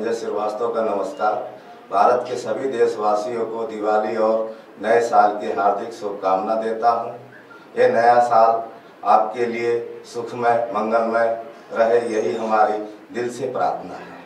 संजय श्रीवास्तव का नमस्कार। भारत के सभी देशवासियों को दिवाली और नए साल की हार्दिक शुभकामना देता हूं। ये नया साल आपके लिए सुखमय मंगलमय रहे, यही हमारी दिल से प्रार्थना है।